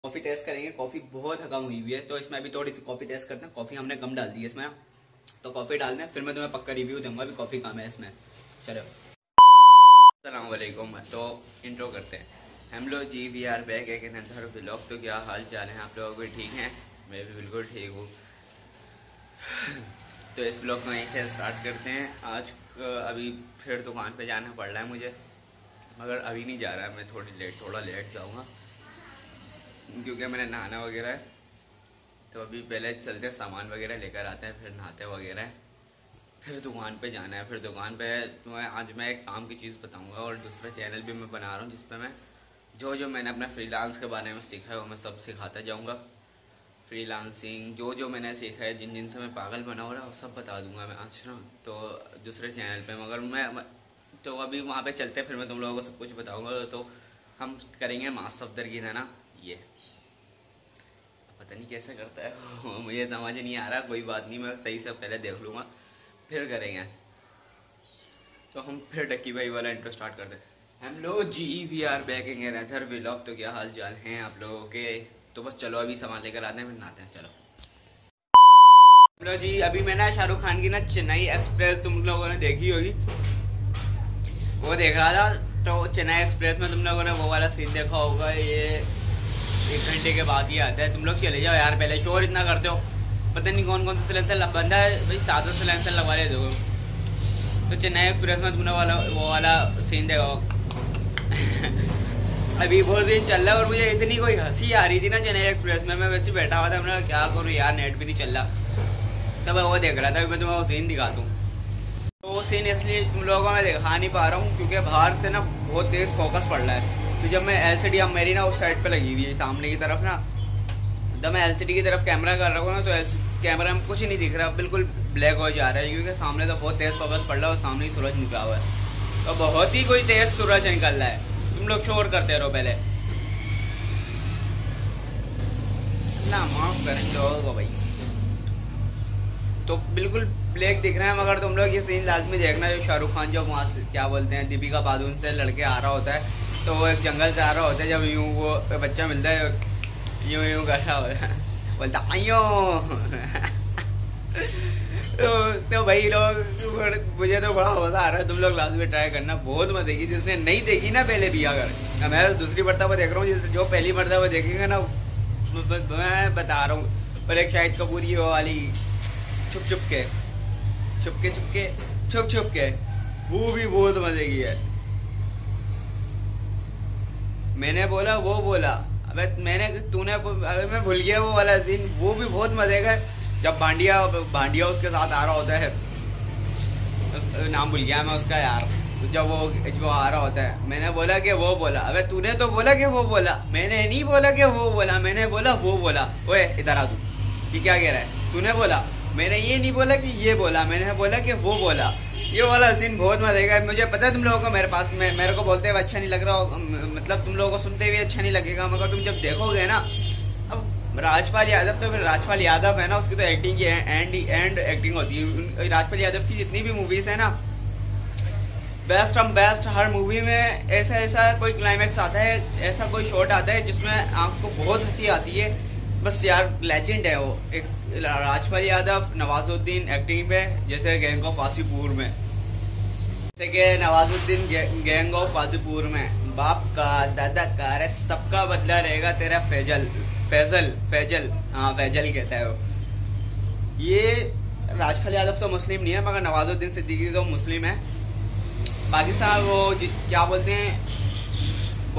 Coffee test करेंगे। Coffee बहुत हकाम हुई हुई है तो इसमें अभी थोड़ी सी कॉफी टेस्ट करते हैं। कॉफी हमने कम डाल दी है इसमें, तो कॉफी डाल दें, फिर मैं तुम्हें पक्का रिव्यू दूंगा अभी कॉफी कम है इसमें। चलो अस्सलाम वालेकुम, तो इंट्रो करते हैं। हम लोग जी वी आर बैक एक अनदर व्लॉग। तो क्या हाल चाल है आप लोगों के? ठीक हैं? मैं भी बिल्कुल ठीक हूँ। तो इस व्लॉग को यहीं से स्टार्ट करते हैं। आज अभी फिर दुकान पे जाना पड़ रहा है मुझे, मगर अभी नहीं जा रहा है, मैं थोड़ा लेट जाऊँगा क्योंकि मैंने नहाना वगैरह है। तो अभी पहले चलते सामान वगैरह लेकर आते हैं, फिर नहाते वगैरह है, फिर दुकान पे जाना है। फिर दुकान पे तुम्हें आज मैं एक काम की चीज़ बताऊंगा और दूसरा चैनल भी मैं बना रहा हूँ जिस पे मैं जो मैंने अपना फ्रीलांस के बारे में सीखा है वो मैं सब सिखाता जाऊँगा। फ्रीलांसिंग जो मैंने सीखा है, जिन से मैं पागल बना हो रहा वो सब बता दूंगा मैं आज ना, तो दूसरे चैनल पे। मगर मैं तो अभी वहाँ पे चलते फिर मैं तुम लोगों को सब कुछ बताऊँगा। तो हम करेंगे मास्क ऑफ दरगीद है ना, ये पता नहीं कैसे करता है मुझे समझ नहीं आ रहा। कोई बात नहीं, मैं सही से पहले देख लूँगा फिर करेंगे। तो हम फिर डक्की भाई वाला इंट्रो स्टार्ट करते हैं। हम लोग जी we are back in another vlog. तो क्या हाल चाल हैं आप लोगों के? तो बस चलो अभी सामान लेकर आते हैं, फिर नहाते हैं। चलो हम लोग जी अभी मैं ना शाहरुख खान की ना चेन्नई एक्सप्रेस तुम लोगों ने देखी होगी, वो देख रहा था। तो चेन्नई एक्सप्रेस में तुम लोगों ने वो वाला सीन देखा होगा, ये 1 घंटे के बाद ही आता है। तुम लोग चले जाओ यार, पहले शोर इतना करते हो, पता नहीं कौन सा सिलेंसर बंदा है भाई, 7 सिलेंसर लगवा ले दो। तो चेन्नई एक्सप्रेस में तुमने वो वाला सीन देखो अभी वो सीन चल रहा है और मुझे इतनी कोई हंसी आ रही थी ना चेन्नई एक्सप्रेस में। मैं वैसे बैठा हुआ था, मैंने क्या करूँ यार, नेट भी नहीं चल रहा। तब मैं वो देख रहा था, मैं तुम्हें वो सीन दिखाता हूँ। तो वो सीन इसलिए तुम लोगों को मैं दिखा नहीं पा रहा हूँ क्योंकि बाहर से ना बहुत तेज फोकस पड़ रहा है। तो जब मैं LCD अब मेरी ना उस साइड पे लगी हुई है सामने की तरफ ना, जब मैं LCD की तरफ कैमरा कर रहा हूँ ना तो कैमरा में कुछ नहीं दिख रहा, बिल्कुल ब्लैक हो जा रहा है क्योंकि सामने तो बहुत तेज फोकस पड़ रहा है और सामने ही सूरज निकला हुआ है। तो बहुत ही कोई तेज सूरज निकल रहा है। तुम लोग शोर करते रहो पहले ना, माफ करें लोगों को भाई। तो बिल्कुल ब्लैक दिख रहा है, मगर तुम लोग ये सीन लाजमी देखना। जो शाहरुख खान जो वहाँ से क्या बोलते हैं दीपिका पादुकोण से लड़के आ रहा होता है, तो वो एक जंगल से आ रहा होता है, जब यूं वो बच्चा मिलता है यूं कर रहा होता है, बोलता आयो तो भाई लोग मुझे तो बड़ा मजा आ रहा है। तुम लोग लास्ट में ट्राई करना, बहुत मजा आएगी। जिसने नहीं देखी ना पहले भी, अगर मैं दूसरी मरतबा देख रहा हूँ, जो पहली मरतबा देखेंगे ना मैं बता रहा हूँ। और एक शाहिद कपूर की वो वाली छुप छुप के वो भी बहुत मजे की है। मैंने बोला वो बोला, अबे मैं भूल गया वो वाला सीन, वो भी बहुत मजे का है। जब भांडिया उसके साथ आ रहा होता है, नाम भूल गया मैं उसका यार। जब वो आ रहा होता है, मैंने बोला कि वो बोला, अबे तूने तो बोला कि वो बोला, मैंने नहीं बोला कि वो बोला, मैंने बोला वो बोला। ओए इधर आ, तू ये क्या कह रहा है? तूने बोला, मैंने ये नहीं बोला कि ये बोला, मैंने बोला कि वो बोला। ये वाला सीन बहुत मजा आएगा। मुझे पता है तुम लोगों को मेरे को बोलते हुए अच्छा नहीं लग रहा, मतलब तुम लोगों को सुनते हुए अच्छा नहीं लगेगा, मगर तुम जब देखोगे ना, अब राजपाल यादव तो फिर राजपाल यादव है ना, उसकी तो एक्टिंग की एंड एक्टिंग होती है। राजपाल यादव की जितनी भी मूवीज है ना, बेस्ट हर मूवी में ऐसा कोई क्लाइमैक्स आता है, ऐसा कोई शॉट आता है जिसमें आपको बहुत हंसी आती है। बस यार लेजेंड है वो। एक राजपाल यादव, नवाजुद्दीन एक्टिंग में, जैसे गैंग ऑफ वासीपुर में, जैसे कि नवाजुद्दीन गैंग ऑफ वासीपुर में बाप का दादा का अरे सबका बदला रहेगा तेरा फैजल हाँ फैजल कहता है वो। ये राजपाल यादव तो मुस्लिम नहीं है, मगर नवाजुद्दीन सिद्दीकी तो मुस्लिम है। बाकी साहब वो क्या बोलते हैं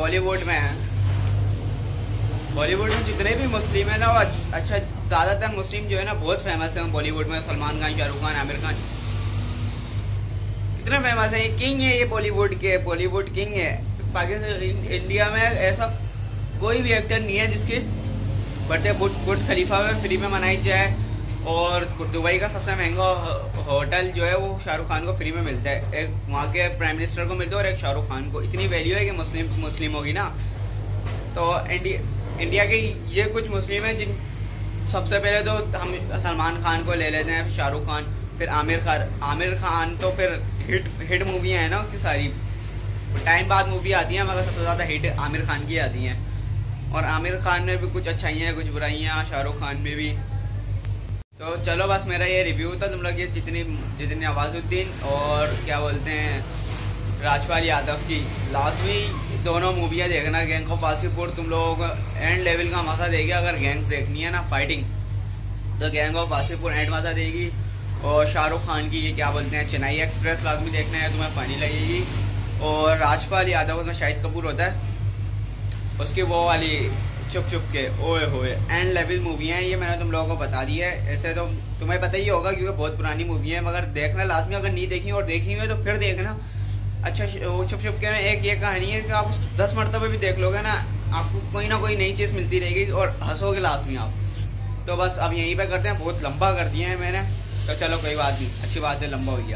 बॉलीवुड में जितने भी मुस्लिम है ना, वो अच्छा ज्यादातर मुस्लिम जो है ना बहुत फेमस है बॉलीवुड में। सलमान खान, शाहरुख खान, आमिर खान कितने फेमस है। ये किंग है, ये बॉलीवुड किंग है। पाकिस्तान इंडिया में ऐसा कोई भी एक्टर नहीं है जिसके बर्थडे बुर्ज खलीफा में फ्री में मनाई जाए, और दुबई का सबसे महंगा होटल जो है वो शाहरुख खान को फ्री में मिलता है। एक वहाँ के प्राइम मिनिस्टर को मिलता है और एक शाहरुख खान को। इतनी वैल्यू है कि मुस्लिम होगी ना। तो इंडिया के ये कुछ मुस्लिम है जिन सबसे पहले तो हम सलमान खान को ले लेते हैं, फिर शाहरुख खान, फिर आमिर खान तो फिर हिट मूवियाँ हैं ना उसकी सारी, टाइम बाद मूवी आती है, मगर सबसे ज़्यादा हिट आमिर खान की आती हैं। और आमिर खान में भी कुछ अच्छाइयाँ कुछ बुराइयाँ, शाहरुख खान में भी। तो चलो बस मेरा ये रिव्यू था। तुम लोग ये जितनी नवाजुद्दीन और क्या बोलते हैं राजपाल यादव की लास्ट में दोनों मूवियाँ देखना। गैंग ऑफ वासेपुर तुम लोगों को एंड लेवल का मजा देगी। अगर गैंग्स देखनी है ना फाइटिंग, तो गैंग ऑफ वासेपुर एंड मजा देगी। और शाहरुख खान की ये क्या बोलते हैं चेन्नई एक्सप्रेस लाजमी देखना है, तुम्हें फनी लगेगी। और राजपाल यादव उसमें शाहिद कपूर होता है, उसकी वो वाली चुप चुप के ओए होए एंड लेवल मूवी है ये। मैंने तुम लोगों को बता दी है। ऐसे तो तुम्हें पता ही होगा क्योंकि बहुत पुरानी मूवी है, मगर देखना लाजमी। अगर नहीं देखी और देखी हुई तो फिर देखना। अच्छा वो चुप चुप के में एक ये कहानी है कि आप 10 मरतबे भी देख लोगे ना, आपको कोई ना कोई नई चीज़ मिलती रहेगी और हंसोगे लाजमी आप। तो बस अब यहीं पे करते हैं, बहुत लंबा कर दिया है मैंने। तो चलो कोई बात नहीं, अच्छी बात है, लंबा हो गया।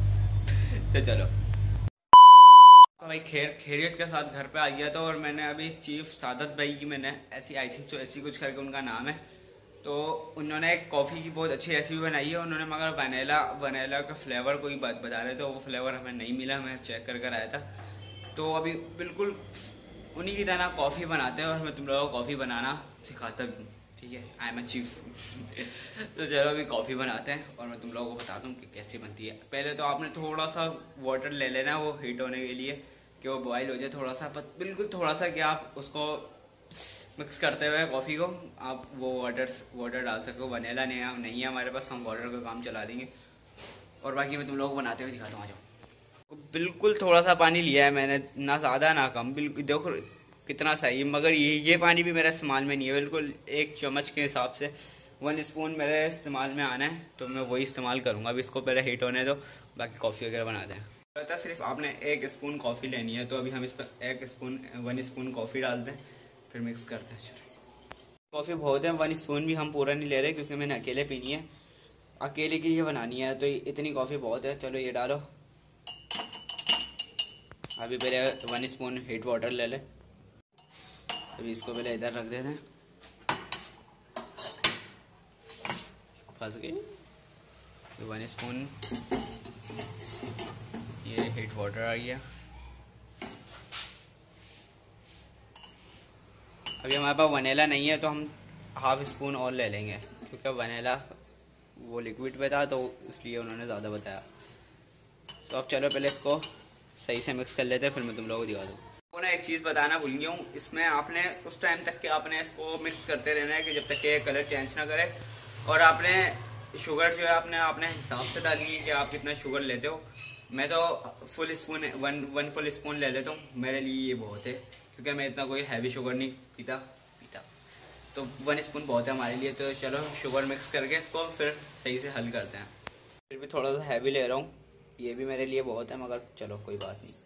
तो चलो तो भाई खैरियत के साथ घर पे आ गया था। और मैंने अभी चीफ सादत भाई की मैंने ऐसी आई थिंक तो ऐसी कुछ करके उनका नाम है, तो उन्होंने एक कॉफ़ी की बहुत अच्छी रेसिपी बनाई है उन्होंने, मगर वनीला का फ्लेवर कोई बात बता रहे थे, वो फ्लेवर हमें नहीं मिला। मैं चेक कर कर आया था। तो अभी बिल्कुल उन्हीं की तरह कॉफ़ी बनाते हैं और मैं तुम लोगों को कॉफ़ी बनाना सिखाता भी हूँ, ठीक है। I am a chief. तो चलो अभी कॉफ़ी बनाते हैं और मैं तुम लोगों को बताता हूँ कि कैसे बनती है। पहले तो आपने थोड़ा सा वाटर ले लेना वो हीट होने के लिए, कि वो बॉयल हो जाए थोड़ा सा, बिल्कुल थोड़ा सा, कि आप उसको मिक्स करते हुए कॉफ़ी को आप वो वाटर डाल सको। वनीला नहीं है हमारे पास, हम वाटर का काम चला देंगे। और बाकी मैं तुम लोगों को बनाते हुए दिखाता हूँ। आ जाओ। बिल्कुल थोड़ा सा पानी लिया है मैंने, ना ज़्यादा ना कम, बिल्कुल देखो कितना सही। मगर ये पानी भी मेरे इस्तेमाल में नहीं है, बिल्कुल 1 चम्मच के हिसाब से 1 स्पून मेरे इस्तेमाल में आना है, तो मैं वही इस्तेमाल करूँगा। अभी इसको पहले हीट होने दो, बाकी कॉफ़ी वगैरह बनाते हैं। तो सिर्फ आपने 1 स्पून कॉफ़ी लेनी है, तो अभी हम इस पर 1 स्पून कॉफ़ी डालते हैं, फिर मिक्स करते हैं। कॉफ़ी बहुत है, 1 स्पून भी हम पूरा नहीं ले रहे क्योंकि मैंने अकेले पीनी है, अकेले के लिए बनानी है, तो इतनी कॉफ़ी बहुत है। चलो ये डालो। अभी पहले 1 स्पून हीट वाटर ले ले। अभी इसको पहले इधर रख देते हैं, फंस गई। 1 स्पून ये हीट वाटर आ गया। अभी हमारे पास वनीला नहीं है, तो हम 1/2 स्पून और ले लेंगे, क्योंकि वनीला वो लिक्विड पे था तो इसलिए उन्होंने ज़्यादा बताया। तो अब चलो पहले इसको सही से मिक्स कर लेते हैं, फिर मैं तुम लोगों को दिखा दूँ। तो ना एक चीज़ बताना भूल गया हूँ, इसमें आपने उस टाइम तक के आपने इसको मिक्स करते रहना है कि जब तक कि कलर चेंज ना करे। और आपने शुगर जो है आपने हिसाब से डालनी है कि आप कितना शुगर लेते हो। मैं तो full spoon one full spoon ले लेता हूँ, मेरे लिए ये बहुत है, क्योंकि मैं इतना कोई हैवी शुगर नहीं पीता। तो 1 स्पून बहुत है हमारे लिए। तो चलो शुगर मिक्स करके इसको फिर सही से हल करते हैं। फिर भी थोड़ा सा हैवी ले रहा हूँ, ये भी मेरे लिए बहुत है, मगर चलो कोई बात नहीं।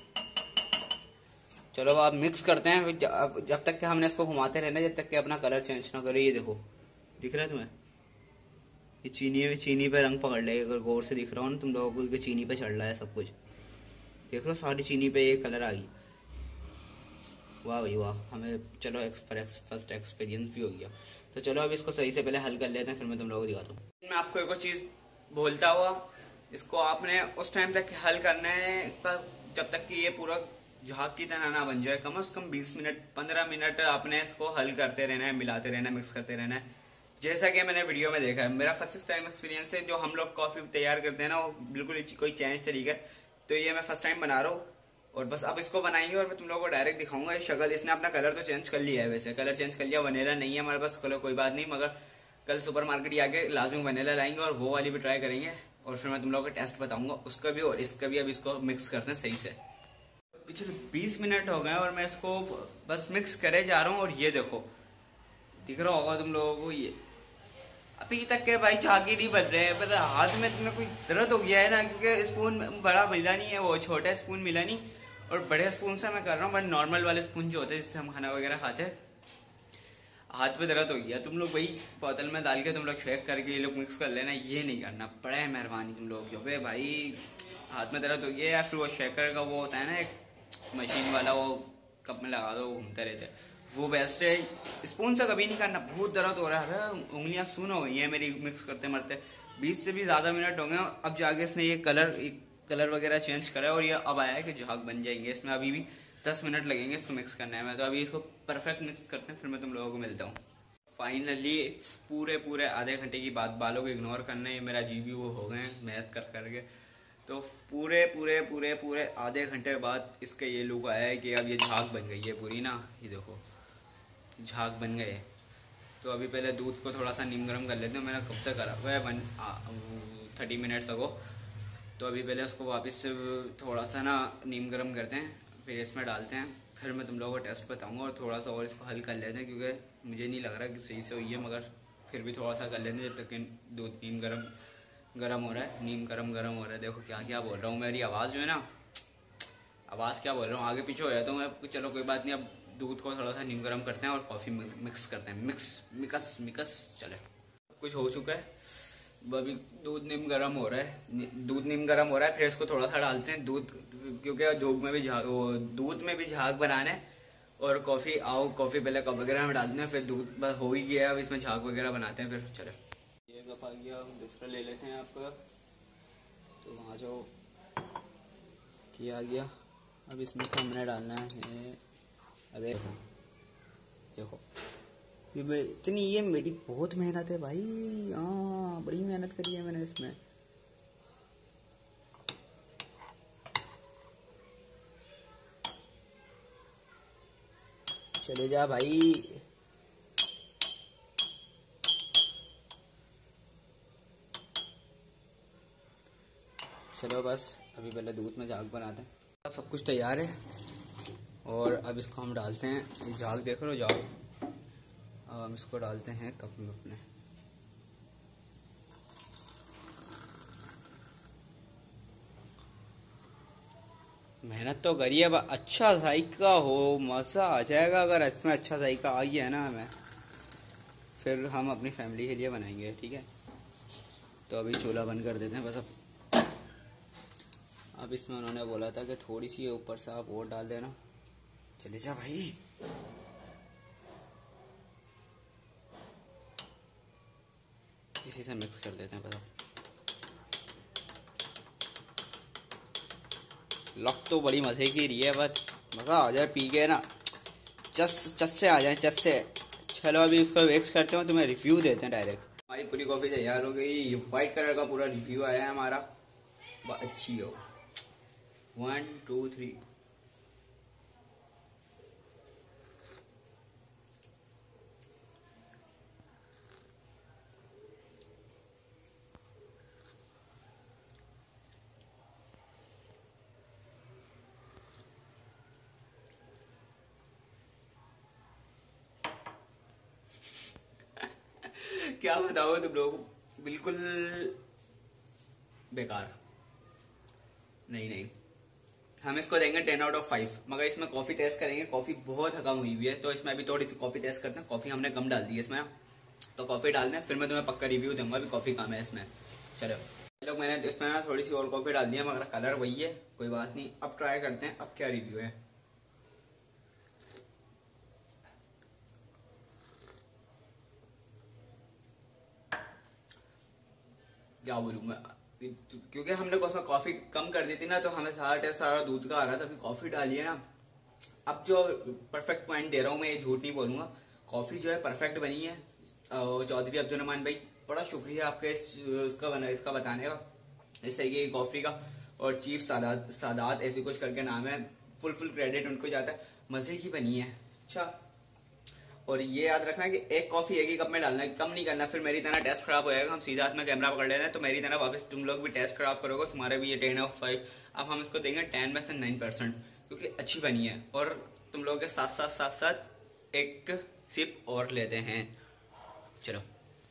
चलो आप मिक्स करते हैं, जब तक कि हमने इसको घुमाते रहना, जब तक कि अपना कलर चेंज ना करे। ये देखो, दिख रहा है तुम्हें? ये चीनी पे रंग पकड़ लेगा, अगर गौर से दिख रहा हो ना तुम लोगों को, चीनी पे चढ़ रहा है सब कुछ। देख लो सारी चीनी पे ये कलर आ गई। वाह भाई वाह, हमें चलो फर्स्ट एक्सपीरियंस भी हो गया। तो चलो अब इसको सही से पहले हल कर लेते हैं, फिर मैं तुम लोगों को दिखाता हूँ। मैं आपको एक और चीज़ बोलता हुआ, इसको आपने उस टाइम तक हल करना है जब तक कि ये पूरा झाग की तरह ना बन जाए। कम से कम 20 मिनट 15 मिनट आपने इसको हल करते रहना है, मिलाते रहना है, मिक्स करते रहना है। जैसा कि मैंने वीडियो में देखा है, मेरा फर्स्ट टाइम एक्सपीरियंस है। जो हम लोग कॉफ़ी तैयार करते हैं ना, वो बिल्कुल कोई चेंज तरीका है। तो ये मैं फर्स्ट टाइम बना रहा हूँ और बस अब इसको बनाएंगे और मैं तुम लोगों को डायरेक्ट दिखाऊंगा। ये शक्ल, इसने अपना कलर तो चेंज कर लिया है, वैसे कलर चेंज कर लिया। वनीला नहीं है हमारे पास, चलो कोई बात नहीं, मगर कल सुपर मार्केट आके लाजमी वनीला लाएंगे और वो वाली भी ट्राई करेंगे, और फिर मैं तुम लोगों को टेस्ट बताऊंगा उसका भी और इसका भी। अब इसको मिक्स करते हैं सही से। पिछले 20 मिनट हो गए और मैं इसको बस मिक्स करे जा रहा हूँ। और ये देखो, दिख रहा होगा तुम लोगों को, ये अभी तक के भाई झागी नहीं बन रहे हैं। मतलब हाथ में तुम्हें कोई दर्द हो गया है ना, क्योंकि स्पून बड़ा मिला नहीं है, वो छोटा स्पून मिला नहीं। और बड़े स्पून से मैं कर रहा हूँ, बट नॉर्मल वाले स्पून जो होते हैं जिससे हम खाना वगैरह खाते हैं, हाथ पे दर्द हो गया। तुम लोग वही बोतल में डाल के तुम लोग शेक करके ये लोग मिक्स कर लेना, ये नहीं करना। बड़ा मेहरबानी तुम लोग जो भाई हाथ में दर्द हो गया, या फिर वो शेकर का वो होता है ना एक मशीन वाला, वो कप में लगा दो, वो घूमते रहते हैं, वो बेस्ट है। स्पून से कभी नहीं करना, बहुत दर्द हो रहा है, उंगलियां सुन हो गई हैं मेरी मिक्स करते मरते। 20 से भी ज़्यादा मिनट हो गए। अब जाके इसने ये कलर वगैरह चेंज करा है और ये अब आया है कि झाग बन जाएंगे। इसमें अभी भी 10 मिनट लगेंगे इसको मिक्स करने में। तो अभी इसको परफेक्ट मिक्स करते हैं, फिर मैं तुम लोगों को मिलता हूँ। फाइनली पूरे आधे घंटे की बात, बालों को इग्नोर करने मेरा जीबी वो हो गए मेहनत कर करके। तो पूरे आधे घंटे बाद इसका ये लुक आया है कि अब ये झाग बन गई है पूरी ना, ये देखो झाग बन गए। तो अभी पहले दूध को थोड़ा सा नीम गर्म कर लेते हैं, मैंने कब से करा हुआ है 30 मिनट्स अगो। तो अभी पहले उसको वापस से थोड़ा सा ना नीम गर्म करते हैं, फिर इसमें डालते हैं, फिर मैं तुम लोगों को टेस्ट बताऊंगा और थोड़ा सा और इसको हल कर लेते हैं, क्योंकि मुझे नहीं लग रहा कि सही से हुई है, मगर फिर भी थोड़ा सा कर लेते हैं जब तक दूध नीम गर्म हो रहा है। नीम गर्म हो रहा है। देखो क्या क्या बोल रहा हूँ, मेरी आवाज़ जो है ना, आवाज़ क्या बोल रहा हूँ, आगे पीछे हो जाता हूँ मैं। चलो कोई बात नहीं, अब दूध को थोड़ा सा नीम गर्म करते हैं और कॉफ़ी मिक्स करते हैं। मिकस चले, कुछ हो चुका है। अभी दूध नीम गर्म हो रहा है, फिर इसको थोड़ा सा डालते हैं दूध, क्योंकि दूध में भी झाग बनाना है। और कॉफ़ी पहले कप वगैरह में डालते हैं, फिर दूध बस हो ही गया, अब इसमें झाग वगैरह बनाते हैं। फिर चले, ये कप आ गया, दूसरा ले लेते हैं आपका। तो वहाँ जो किया गया, अब इसमें से हमने डालना है। अबे देखो ये मेरी बहुत मेहनत है भाई, हाँ बड़ी मेहनत करी है मैंने इसमें। चले जा भाई। चलो बस अभी पहले दूध में झाग बनाते हैं। अब सब कुछ तैयार है और अब इसको हम डालते हैं। ये झाग देख रहे हो, झाग। अब हम इसको डालते हैं कप में अपने। मेहनत तो करिए, अब अच्छा जायका हो, मज़ा आ जाएगा। अगर इसमें अच्छा जायका आ गया है ना हमें, फिर हम अपनी फैमिली के लिए बनाएंगे, ठीक है। तो अभी चूल्हा बंद कर देते हैं बस। अब इसमें उन्होंने बोला था कि थोड़ी सी ऊपर से आप और डाल देना। चले जा भाई। इसी से मिक्स कर देते हैं बस। लक तो बड़ी मज़े की रही है, बस मज़ा आ जाए पी के ना, चस से आ जाए, चस से। चलो अभी इसको मिक्स करते हैं, तुम्हें रिव्यू देते हैं डायरेक्ट। हमारी पूरी कॉफ़ी तैयार हो गई, वाइट कलर का पूरा रिव्यू आया है हमारा, बहुत अच्छी हो। 1 2 3। क्या बताओ तुम लोगों को, बिल्कुल बेकार। नहीं, हम इसको देंगे 10 आउट ऑफ 5। मगर इसमें कॉफ़ी टेस्ट करेंगे, कॉफ़ी बहुत कम हुई हुई है, तो इसमें अभी थोड़ी सी कॉफ़ी टेस्ट करते हैं। कॉफ़ी हमने कम डाल दी है इसमें, तो कॉफ़ी डाल दें, फिर मैं तुम्हें पक्का रिव्यू दूंगा। अभी कॉफ़ी कम है इसमें। चलो लोग, मैंने इसमें ना थोड़ी सी और कॉफ़ी डाल दी है, मगर कलर वही है, कोई बात नहीं। अब ट्राई करते हैं अब क्या रिव्यू है। क्या बोलूँ मैं, क्योंकि हमने उसमें कॉफ़ी कम कर दी थी ना, तो हमें सारा टेस्ट सारा दूध का आ रहा था। अभी कॉफ़ी डाली है ना, अब जो परफेक्ट पॉइंट दे रहा हूँ मैं, ये झूठ नहीं बोलूँगा, कॉफ़ी जो है परफेक्ट बनी है। चौधरी अब्दुल रहमान भाई, बड़ा शुक्रिया आपका इसका बताने का, इस तरीके की कॉफ़ी का। और चीफ सादात ऐसे कुछ करके नाम है, फुल क्रेडिट उनको जाता है। मज़े की बनी है। अच्छा, और ये याद रखना कि एक कॉफ़ी एक ही कप में डालना है, कम नहीं करना, फिर मेरी तरह टेस्ट खराब हो जाएगा। हम सीधा हाथ में कैमरा पकड़ लेते हैं, तो मेरी तरह वापस तुम लोग भी टेस्ट खराब करोगे, तुम्हारे भी ये 10 आउट ऑफ 5। अब हम इसको देंगे 10 में से 9%, क्योंकि अच्छी बनी है। और तुम लोगों के साथ एक सिप और लेते हैं। चलो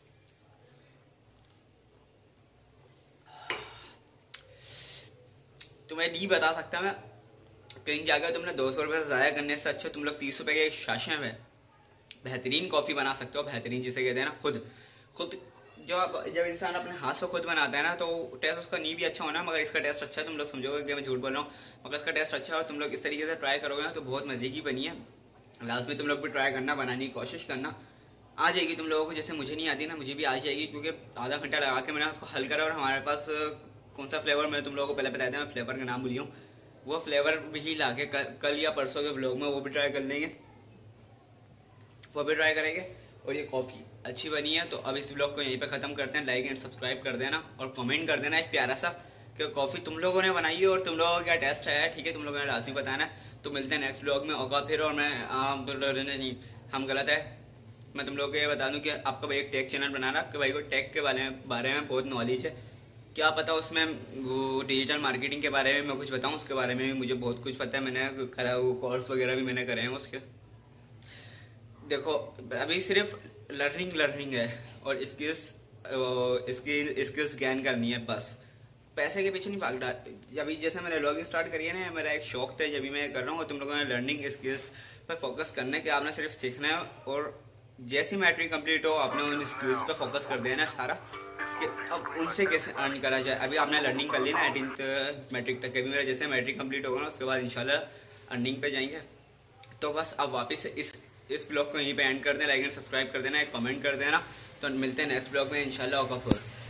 तुम्हें नहीं बता सकता मैं, कहीं जाकर तुमने 200 रुपये ज़ाया करने से अच्छा तुम लोग 30 रुपये के एक शाशे में बेहतरीन कॉफ़ी बना सकते हो। बेहतरीन जिसे कहते हैं ना, खुद जब इंसान अपने हाथ से खुद बनाता है ना, तो टेस्ट उसका नहीं भी अच्छा होना, मगर इसका टेस्ट अच्छा है। तुम लोग समझोगे कि मैं झूठ बोल रहा हूँ, मगर इसका टेस्ट अच्छा है और तुम लोग इस तरीके से ट्राई करोगे ना, तो बहुत मज़े की बनी है। लास्ट में तुम लोग भी ट्राई करना, बनाने की कोशिश करना, आ जाएगी तुम लोगों को। जैसे मुझे नहीं आती ना, मुझे भी आ जाएगी, क्योंकि आधा घंटा लगा के मैंने उसको हल करा। और हमारे पास कौन सा फ्लेवर, मैं तुम लोगों को पहले बताया था, मैं फ्लेवर का नाम भूली हूँ, वो फ्लेवर भी ला के कल या परसों के व्लॉग में वो भी ट्राई कर लेंगे, वो भी ट्राई करेंगे। और ये कॉफ़ी अच्छी बनी है। तो अब इस व्लॉग को यहीं पे ख़त्म करते हैं। लाइक एंड सब्सक्राइब कर देना और कमेंट कर देना एक प्यारा सा कि कॉफ़ी तुम लोगों ने बनाई है और तुम लोगों का क्या टेस्ट आया है। ठीक है, तुम लोगों ने लाजमी बताना है। तो मिलते हैं नेक्स्ट व्लॉग में होगा फिर। और मैं नहीं, हम गलत है। मैं तुम लोगों को ये बता दूं कि आपका भाई एक टेक चैनल बनाना, आपके भाई को टेक के बारे में बहुत नॉलेज है। क्या पता उसमें वो डिजिटल मार्केटिंग के बारे में मैं कुछ बताऊं, उसके बारे में भी मुझे बहुत कुछ पता है। मैंने करा, वो कोर्स वगैरह भी मैंने करे हैं उसके। देखो अभी सिर्फ लर्निंग है और स्किल्स गेन करनी है बस, पैसे के पीछे नहीं भागना। अभी जैसे मैंने लॉगिंग स्टार्ट करी है ना, मेरा एक शौक था, जब भी मैं कर रहा हूँ। तुम लोगों ने लर्निंग स्किल्स पर फोकस करना है कि आपने सिर्फ सीखना है और जैसी मैट्रिक कंप्लीट हो आपने उन स्किल्स पर फोकस कर देना सारा कि अब उनसे कैसे अर्न करा जाए। अभी आपने लर्निंग कर ली ना 18th मैट्रिक तक, अभी मेरा जैसे मैट्रिक कंप्लीट होगा ना उसके बाद इंशाल्लाह अर्निंग पे जाएंगे। तो बस अब वापस इस ब्लॉग को यहीं पे एंड कर दें। लाइक एंड सब्सक्राइब कर देना, एक कमेंट कर देना। तो मिलते हैं नेक्स्ट ब्लॉग में इंशाल्लाह।